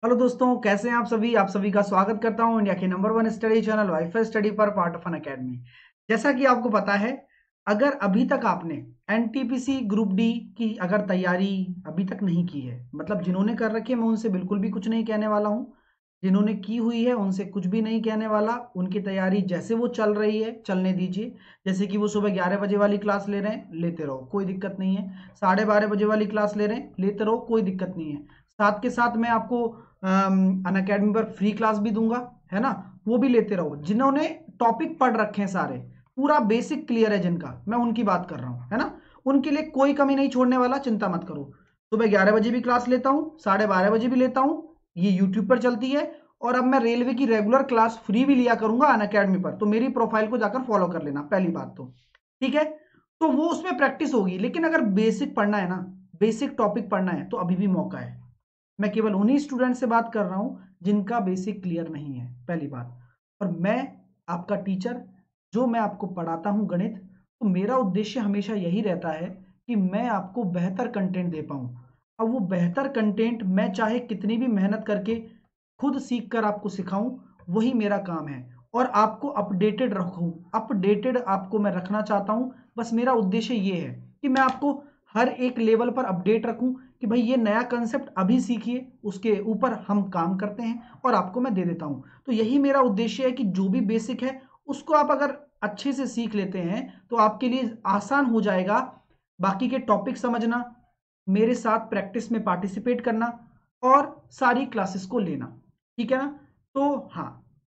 Hello दोस्तों, कैसे हैं आप सभी। आप सभी का स्वागत करता हूं इंडिया के number 1 study channel WiFi study पर पार्ट ऑफ एन अकेडमी। जैसा कि आपको पता है, अगर अभी तक आपने एनटीपीसी ग्रुप डी की अगर तैयारी अभी तक नहीं की है, मतलब जिन्होंने कर रखी है, मैं उनसे बिल्कुल भी कुछ नहीं कहने वाला हूं। जिन्होंने की हुई है उनसे कुछ भी नहीं कहने वाला। उनकी तैयारी जैसे वो चल रही है चलने दीजिए। जैसे कि वो सुबह 11 बजे वाली क्लास ले रहे हैं, लेते रहो, कोई दिक्कत नहीं है। 12:30 बजे वाली क्लास ले रहे हैं, लेते रहो, कोई दिक्कत नहीं है। साथ के साथ मैं आपको अन अकेडमी पर फ्री क्लास भी दूंगा, है ना। वो भी लेते रहो। जिन्होंने टॉपिक पढ़ रखे हैं सारे, पूरा बेसिक क्लियर है जिनका, मैं उनकी बात कर रहा हूं, है ना। उनके लिए कोई कमी नहीं छोड़ने वाला, चिंता मत करो। सुबह 11 बजे भी क्लास लेता हूं, 12:30 बजे भी लेता हूं। ये यूट्यूब पर चलती है। और अब मैं रेलवे की रेगुलर क्लास फ्री भी लिया करूंगा अन अकेडमी पर, तो मेरी प्रोफाइल को जाकर फॉलो कर लेना, पहली बात तो। ठीक है, तो वो उसमें प्रैक्टिस होगी। लेकिन अगर बेसिक पढ़ना है ना, बेसिक टॉपिक पढ़ना है, तो अभी भी मौका है। मैं केवल उन्हीं स्टूडेंट से बात कर रहा हूं जिनका बेसिक क्लियर नहीं है, पहली बात। और मैं आपका टीचर, जो मैं आपको पढ़ाता हूं गणित, तो मेरा उद्देश्य हमेशा यही रहता है कि मैं आपको बेहतर कंटेंट दे पाऊं। अब वो बेहतर कंटेंट मैं चाहे कितनी भी मेहनत करके खुद सीख कर आपको सिखाऊं, वही मेरा काम है। और आपको अपडेटेड रखूं, अपडेटेड आपको मैं रखना चाहता हूं। बस मेरा उद्देश्य ये है कि मैं आपको हर एक लेवल पर अपडेट रखूं कि भाई ये नया कंसेप्ट अभी सीखिए, उसके ऊपर हम काम करते हैं और आपको मैं दे देता हूं। तो यही मेरा उद्देश्य है कि जो भी बेसिक है उसको आप अगर अच्छे से सीख लेते हैं तो आपके लिए आसान हो जाएगा बाकी के टॉपिक समझना, मेरे साथ प्रैक्टिस में पार्टिसिपेट करना और सारी क्लासेस को लेना। ठीक है ना। तो हाँ,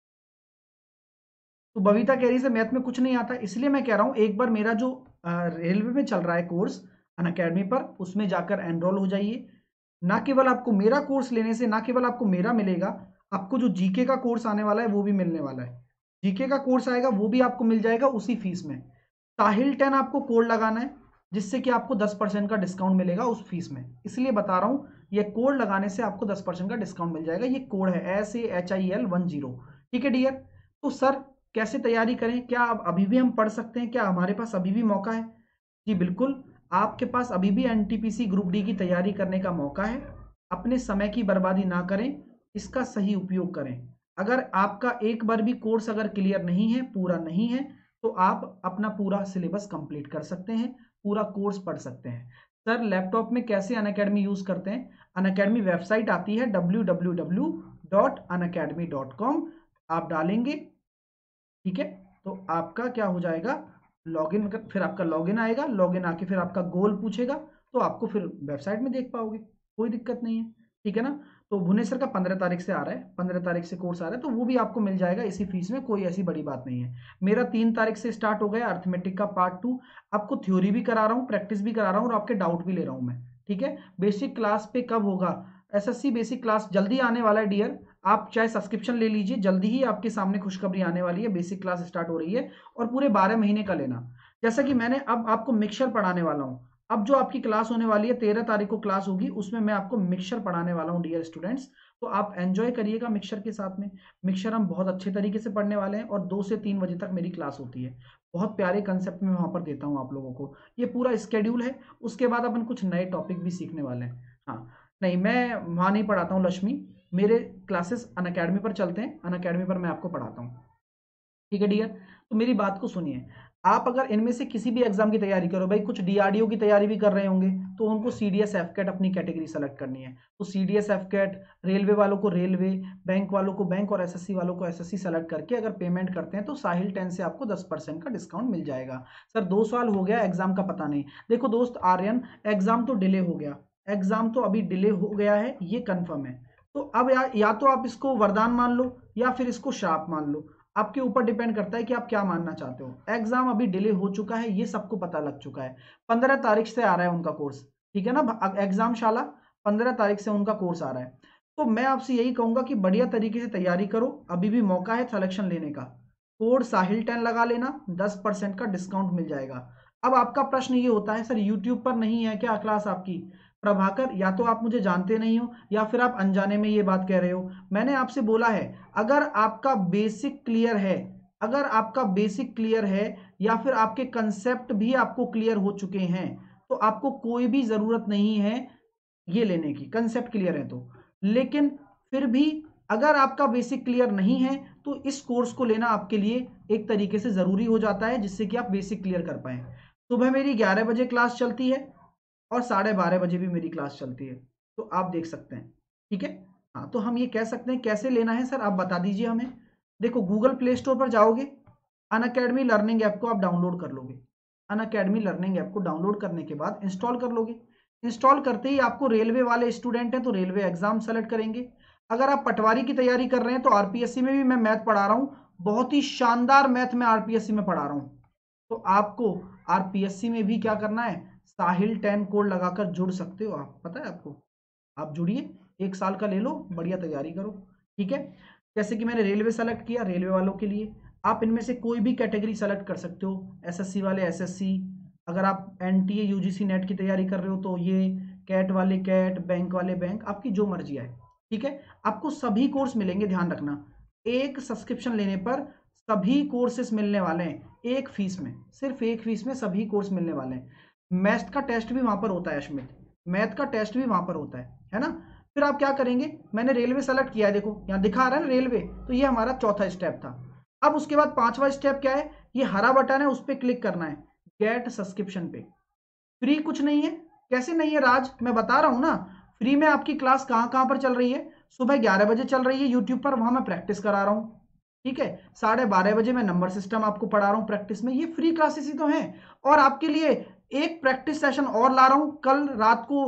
तो बबीता कह रही है मैथ में कुछ नहीं आता, इसलिए मैं कह रहा हूं एक बार मेरा जो रेलवे में चल रहा है कोर्स अन अकेडमी पर, उसमें जाकर एनरोल हो जाइए। ना केवल आपको मेरा कोर्स लेने से ना केवल आपको मेरा मिलेगा, आपको जो जीके का कोर्स आने वाला है वो भी मिलने वाला है। जीके का कोर्स आएगा वो भी आपको मिल जाएगा उसी फीस में। साहिल 10 आपको कोड लगाना है, जिससे कि आपको 10% का डिस्काउंट मिलेगा उस फीस में। इसलिए बता रहा हूं, ये कोड लगाने से आपको 10% का डिस्काउंट मिल जाएगा। ये कोड है SAHIL10। ठीक है डियर। तो सर, कैसे तैयारी करें, क्या अब अभी भी हम पढ़ सकते हैं, क्या हमारे पास अभी भी मौका है? जी बिल्कुल, आपके पास अभी भी एनटीपीसी ग्रुप डी की तैयारी करने का मौका है। अपने समय की बर्बादी ना करें, इसका सही उपयोग करें। अगर आपका एक बार भी कोर्स अगर क्लियर नहीं है, पूरा नहीं है, तो आप अपना पूरा सिलेबस कंप्लीट कर सकते हैं, पूरा कोर्स पढ़ सकते हैं। सर, लैपटॉप में कैसे अनअकैडमी यूज करते हैं? अनअकैडमी वेबसाइट आती है www.unacademy.com, आप डालेंगे। ठीक है, तो आपका क्या हो जाएगा, लॉगिन, फिर आपका लॉगिन आएगा, लॉगिन आके फिर आपका गोल पूछेगा, तो आपको फिर वेबसाइट में देख पाओगे, कोई दिक्कत नहीं है। ठीक है ना। तो भुवनेश्वर का 15 तारीख से आ रहा है, 15 तारीख से कोर्स आ रहा है, तो वो भी आपको मिल जाएगा इसी फीस में, कोई ऐसी बड़ी बात नहीं है। मेरा 3 तारीख से स्टार्ट हो गया अर्थमेटिक का पार्ट 2। आपको थ्योरी भी करा रहा हूँ, प्रैक्टिस भी करा रहा हूँ और आपके डाउट भी ले रहा हूँ मैं। ठीक है, बेसिक क्लास पे कब होगा? एसएससी बेसिक क्लास जल्दी आने वाला है डियर। आप चाहे सब्सक्रिप्शन ले लीजिए, जल्दी ही आपके सामने खुशखबरी आने वाली है, बेसिक क्लास स्टार्ट हो रही है। और पूरे 12 महीने का लेना। जैसा कि मैंने अब आपको मिक्सचर पढ़ाने वाला हूं। अब जो आपकी क्लास होने वाली है, 13 तारीख को क्लास होगी, उसमें मैं आपको मिक्सचर पढ़ाने वाला हूं डियर स्टूडेंट्स। तो आप एंजॉय करिएगा मिक्सचर के साथ में। मिक्सचर हम बहुत अच्छे तरीके से पढ़ने वाले हैं और 2 से 3 बजे तक मेरी क्लास होती है। बहुत प्यारे कंसेप्ट में वहां पर देता हूं आप लोगों को। ये पूरा स्केड्यूल है। उसके बाद अपन कुछ नए टॉपिक भी सीखने वाले हैं। हाँ, नहीं, मैं वहां नहीं पढ़ाता हूँ लक्ष्मी। मेरे क्लासेस अन अकेडमी पर चलते हैं, अन अकेडमी पर मैं आपको पढ़ाता हूँ। ठीक है डियर। तो मेरी बात को सुनिए। आप अगर इनमें से किसी भी एग्जाम की तैयारी करो, भाई कुछ डीआरडीओ की तैयारी भी कर रहे होंगे, तो उनको सीडीएस एफकेट अपनी कैटेगरी सेलेक्ट करनी है। तो सीडीएस एफकेट, रेलवे वालों को रेलवे, बैंक वालों को बैंक और एसएससी वालों को एसएससी सेलेक्ट करके अगर पेमेंट करते हैं, तो साहिल 10 से आपको 10% का डिस्काउंट मिल जाएगा। सर 2 साल हो गया एग्जाम का, पता नहीं। देखो दोस्त आर्यन, एग्जाम तो डिले हो गया, एग्जाम तो अभी डिले हो गया है, ये कंफर्म है। तो अब या तो आप इसको वरदान मान लो या फिर इसको श्राप मान लो। आपके ऊपर डिपेंड करता है कि आप क्या मानना चाहते हो। एग्जाम अभी डिले हो चुका है, ये सबको पता लग चुका है। 15 तारीख से आ रहा है उनका कोर्स। ठीक है ना, एग्जाम शाला 15 तारीख से उनका कोर्स आ रहा है। तो मैं आपसे यही कहूंगा कि बढ़िया तरीके से तैयारी करो, अभी भी मौका है सिलेक्शन लेने का। कोड साहिल 10 लगा लेना, 10% का डिस्काउंट मिल जाएगा। अब आपका प्रश्न ये होता है, सर यूट्यूब पर नहीं है क्या क्लास आपकी? प्रभाकर, या तो आप मुझे जानते नहीं हो या फिर आप अनजाने में ये बात कह रहे हो। मैंने आपसे बोला है, अगर आपका बेसिक क्लियर है, अगर आपका बेसिक क्लियर है या फिर आपके कंसेप्ट भी आपको क्लियर हो चुके हैं, तो आपको कोई भी जरूरत नहीं है ये लेने की, कंसेप्ट क्लियर है तो। लेकिन फिर भी अगर आपका बेसिक क्लियर नहीं है तो इस कोर्स को लेना आपके लिए एक तरीके से ज़रूरी हो जाता है, जिससे कि आप बेसिक क्लियर कर पाएँ। सुबह मेरी 11 बजे क्लास चलती है और 12:30 बजे भी मेरी क्लास चलती है, तो आप देख सकते हैं, ठीक है। हाँ, तो हम ये कह सकते हैं कैसे लेना है सर, आप बता दीजिए हमें। देखो, गूगल प्ले स्टोर पर जाओगे, अनअकैडमी लर्निंग ऐप को आप डाउनलोड कर लोगे। अनअकैडमी लर्निंग ऐप को डाउनलोड करने के बाद इंस्टॉल कर लोगे। इंस्टॉल करते ही आपको रेलवे वाले स्टूडेंट हैं तो रेलवे एग्जाम सेलेक्ट करेंगे। अगर आप पटवारी की तैयारी कर रहे हैं तो आरपीएससी में भी मैं मैथ पढ़ा रहा हूँ, बहुत ही शानदार मैथ में आरपीएससी में पढ़ा रहा हूँ। तो आपको आरपीएससी में भी क्या करना है, साहिल 10 कोड लगाकर जुड़ सकते हो आप, पता है आपको। आप जुड़िए, 1 साल का ले लो, बढ़िया तैयारी करो, ठीक है। जैसे कि मैंने रेलवे सेलेक्ट किया, रेलवे वालों के लिए आप इनमें से कोई भी कैटेगरी सेलेक्ट कर सकते हो। एसएससी वाले एसएससी, अगर आप एनटीए यूजीसी नेट की तैयारी कर रहे हो तो ये, कैट वाले कैट, बैंक वाले बैंक, आपकी जो मर्जी आए, ठीक है। आपको सभी कोर्स मिलेंगे, ध्यान रखना, एक सब्सक्रिप्शन लेने पर सभी कोर्सेस मिलने वाले हैं, एक फीस में, सिर्फ एक फीस में सभी कोर्स मिलने वाले हैं। मैथ का टेस्ट भी वहां पर होता है अश्मित, मैथ का टेस्ट भी वहां पर होता है ना। फिर आप क्या करेंगे, मैंने रेलवे सेलेक्ट किया है, देखो यहाँ दिखा रहा है ना रेलवे, तो ये हमारा चौथा स्टेप था। अब उसके बाद 5वां स्टेप क्या है, ये हरा बटन है, उस पर क्लिक करना है, गेट सब्सक्रिप्शन पे। फ्री कुछ नहीं है, कैसे नहीं है राज, मैं बता रहा हूं ना। फ्री में आपकी क्लास कहां कहां पर चल रही है, सुबह 11 बजे चल रही है यूट्यूब पर, वहां मैं प्रैक्टिस करा रहा हूं, ठीक है। 12:30 बजे मैं नंबर सिस्टम आपको पढ़ा रहा हूं प्रैक्टिस में, ये फ्री क्लासेस ही तो हैं। और आपके लिए एक प्रैक्टिस सेशन और ला रहा हूं कल रात को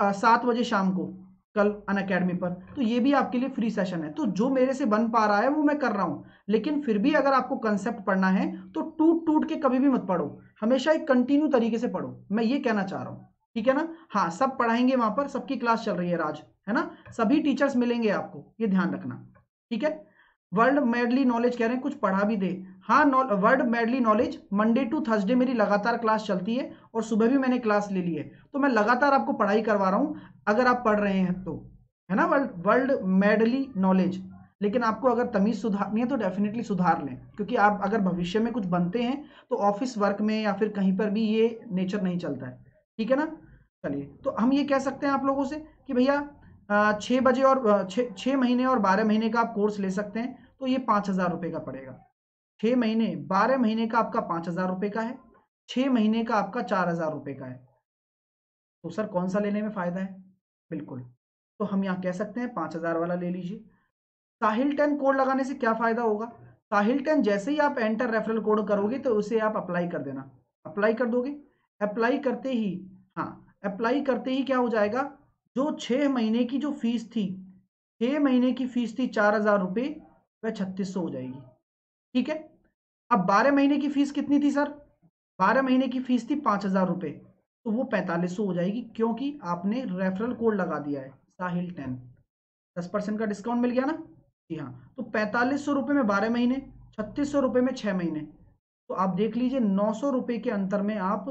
7 बजे शाम को, कल अनअकैडमी पर, तो ये भी आपके लिए फ्री सेशन है। तो जो मेरे से बन पा रहा है वो मैं कर रहा हूं, लेकिन फिर भी अगर आपको कंसेप्ट पढ़ना है तो टूट टूट के कभी भी मत पढ़ो, हमेशा एक कंटिन्यू तरीके से पढ़ो, मैं ये कहना चाह रहा हूं, ठीक है ना। हाँ, सब पढ़ाएंगे वहां पर, सबकी क्लास चल रही है राज, है ना, सभी टीचर्स मिलेंगे आपको, ये ध्यान रखना, ठीक है। वर्ल्ड मेडली नॉलेज कह रहे हैं कुछ पढ़ा भी दे, हाँ, world medley knowledge Monday to Thursday मेरी लगातार क्लास चलती है, और सुबह भी मैंने क्लास ले ली है, तो मैं लगातार आपको पढ़ाई करवा रहा हूं, अगर आप पढ़ रहे हैं तो, है ना, वर्ल्ड मेडली नॉलेज। लेकिन आपको अगर तमीज सुधारनी है तो डेफिनेटली सुधार लें, क्योंकि आप अगर भविष्य में कुछ बनते हैं तो ऑफिस वर्क में या फिर कहीं पर भी ये नेचर नहीं चलता है, ठीक है ना। चलिए, तो हम ये कह सकते हैं आप लोगों से कि भैया 6 बजे और 6 महीने और 12 महीने का आप कोर्स ले सकते हैं, तो ये 5,000 रुपये का पड़ेगा। 6 महीने 12 महीने का आपका 5,000 रुपये का है, 6 महीने का आपका 4,000 रुपये का है। तो सर कौन सा लेने में फायदा है, बिल्कुल, तो हम यहाँ कह सकते हैं 5,000 वाला ले लीजिए। साहिल 10 कोड लगाने से क्या फायदा होगा, साहिल 10 जैसे ही आप एंटर रेफरल कोड करोगे तो उसे आप अप्लाई कर देना, अप्लाई कर दोगे, अप्लाई करते ही, हाँ, अप्लाई करते ही क्या हो जाएगा, जो 6 महीने की जो फीस थी, 6 महीने की फीस थी 4,000 रुपये, वह 3600 हो जाएगी, ठीक है। अब 12 महीने की फीस कितनी थी सर, 12 महीने की फीस थी 5,000 रुपये, तो वो 4500 हो जाएगी, क्योंकि आपने रेफरल कोड लगा दिया है साहिल 10, 10% का डिस्काउंट मिल गया ना। जी हाँ, तो 4500 रुपये में 12 महीने, 3600 रुपये में 6 महीने, तो आप देख लीजिए 900 रुपये के अंतर में आप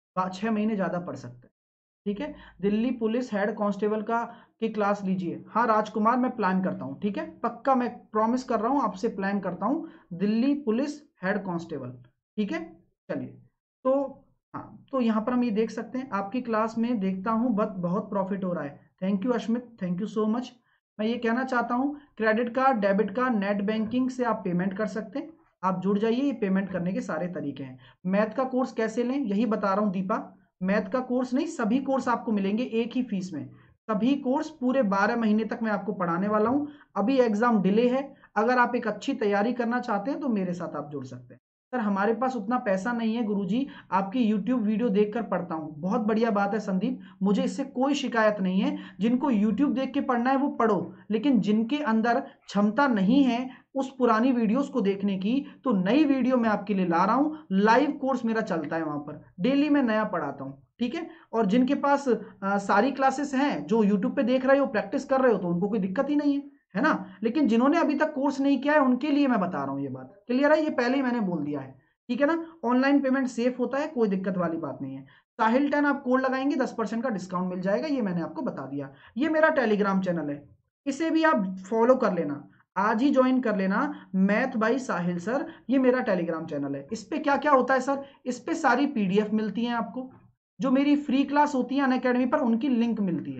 6 महीने ज़्यादा पढ़ सकते हैं, ठीक है। दिल्ली पुलिस हेड कांस्टेबल का की क्लास लीजिए, हाँ राजकुमार, मैं प्लान करता हूँ, ठीक है, पक्का मैं प्रॉमिस कर रहा हूँ आपसे, प्लान करता हूँ दिल्ली पुलिस हेड कांस्टेबल, ठीक है। चलिए, तो हाँ, तो यहाँ पर हम ये देख सकते हैं आपकी क्लास में, देखता हूँ बहुत प्रॉफिट हो रहा है, thank you Ashmit, thank you so much. मैं ये कहना चाहता हूँ, credit card, debit card, net banking से आप पेमेंट कर सकते हैं, आप जुड़ जाइए, ये पेमेंट करने के सारे तरीके हैं। मैथ का कोर्स कैसे लें यही बता रहा हूँ दीपा, मैथ का कोर्स नहीं, सभी कोर्स आपको मिलेंगे एक ही फीस में, सभी कोर्स पूरे 12 महीने तक मैं आपको पढ़ाने वाला हूं। अभी एग्जाम डिले है, अगर आप एक अच्छी तैयारी करना चाहते हैं तो मेरे साथ आप जुड़ सकते हैं। सर हमारे पास उतना पैसा नहीं है गुरुजी, आपकी YouTube वीडियो देखकर पढ़ता हूं, बहुत बढ़िया बात है संदीप, मुझे इससे कोई शिकायत नहीं है, जिनको YouTube देख के पढ़ना है वो पढ़ो, लेकिन जिनके अंदर क्षमता नहीं है उस पुरानी वीडियोस को देखने की, तो नई वीडियो मैं आपके लिए ला रहा हूं, लाइव कोर्स मेरा चलता है वहां पर, डेली मैं नया पढ़ाता हूं, ठीक है। और जिनके पास सारी क्लासेस हैं, जो यूट्यूब पे देख रहे हो, प्रैक्टिस कर रहे हो, तो उनको कोई दिक्कत ही नहीं है ना। लेकिन जिन्होंने अभी तक कोर्स नहीं किया है उनके लिए मैं बता रहा हूँ, ये बात क्लियर है, ये पहले ही मैंने बोल दिया है, ठीक है ना। ऑनलाइन पेमेंट सेफ होता है, कोई दिक्कत वाली बात नहीं है। साहिल 10 आप कोड लगाएंगे 10% का डिस्काउंट मिल जाएगा, ये मैंने आपको बता दिया। ये मेरा टेलीग्राम चैनल है, इसे भी आप फॉलो कर लेना, आज ही ज्वाइन कर लेना, मैथ बाई साहिल सर, ये मेरा टेलीग्राम चैनल है। इस पे क्या क्या होता है सर, इस पे सारी PDF मिलती हैं आपको, जो मेरी फ्री क्लास होती है अनअकैडमी पर उनकी लिंक मिलती है,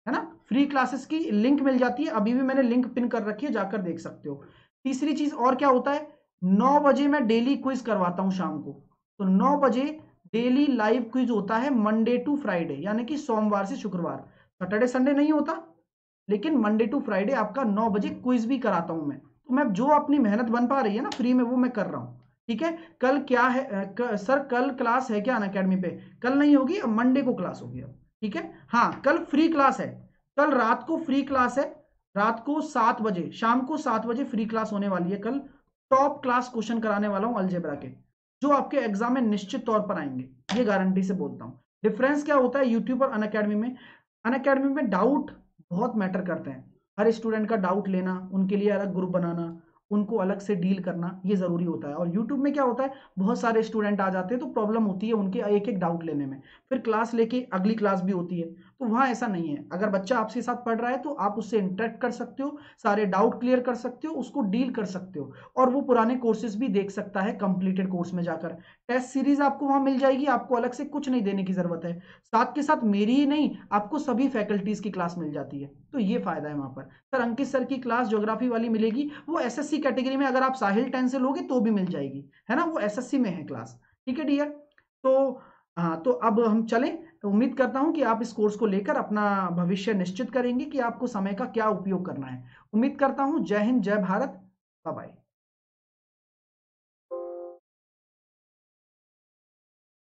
है ना, फ्री क्लासेस की लिंक मिल जाती है, अभी भी मैंने लिंक पिन कर रखी है, जाकर देख सकते हो। तीसरी चीज और क्या होता है, 9 बजे मैं डेली क्विज करवाता हूं शाम को। तो 9 बजे डेली लाइव क्विज होता है, मंडे टू फ्राइडे, यानी कि सोमवार से शुक्रवार, सैटरडे संडे नहीं होता, लेकिन मंडे टू फ्राइडे आपका 9 बजे क्विज भी कराता हूं मैं। तो मैं जो अपनी मेहनत बन पा रही है ना फ्री में, वो मैं कर रहा हूं। ठीक है, कल क्या है सर, कल क्लास है क्या अनअकैडमी पे? कल नहीं होगी, अब मंडे को क्लास होगी अब। ठीक है, हाँ कल फ्री क्लास है, कल रात को फ्री क्लास है, रात को 7 बजे, शाम को 7 बजे फ्री क्लास होने वाली है कल। टॉप क्लास क्वेश्चन कराने वाला हूं अलजेब्रा के, जो आपके एग्जाम में निश्चित तौर पर आएंगे, ये गारंटी से बोलता हूं। डिफरेंस क्या होता है यूट्यूब और अनअकैडमी में? अनअकैडमी में डाउट बहुत मैटर करते हैं, हर स्टूडेंट का डाउट लेना, उनके लिए अलग ग्रुप बनाना, उनको अलग से डील करना, ये जरूरी होता है। और यूट्यूब में क्या होता है, बहुत सारे स्टूडेंट आ जाते हैं तो प्रॉब्लम होती है उनके एक एक डाउट लेने में, फिर क्लास लेके अगली क्लास भी होती है। तो वहाँ ऐसा नहीं है, अगर बच्चा आपके साथ पढ़ रहा है तो आप उससे इंटरेक्ट कर सकते हो, सारे डाउट क्लियर कर सकते हो, उसको डील कर सकते हो, और वो पुराने कोर्सेज भी देख सकता है कंप्लीटेड कोर्स में जाकर। टेस्ट सीरीज आपको वहाँ मिल जाएगी, आपको अलग से कुछ नहीं देने की जरूरत है। साथ के साथ मेरी ही नहीं, आपको सभी फैकल्टीज की क्लास मिल जाती है, तो ये फायदा है वहां पर। सर अंकित सर की क्लास ज्योग्राफी वाली मिलेगी, वो एसएससी कैटेगरी में, अगर आप साहिल 10 से लोगे तो भी मिल जाएगी, है ना, वो एसएससी में है क्लास। ठीक है डियर, तो हाँ, तो अब हम चलें। उम्मीद करता हूं कि आप इस कोर्स को लेकर अपना भविष्य निश्चित करेंगे कि आपको समय का क्या उपयोग करना है। उम्मीद करता हूं। जय हिंद, जय भारत, बाय बाय।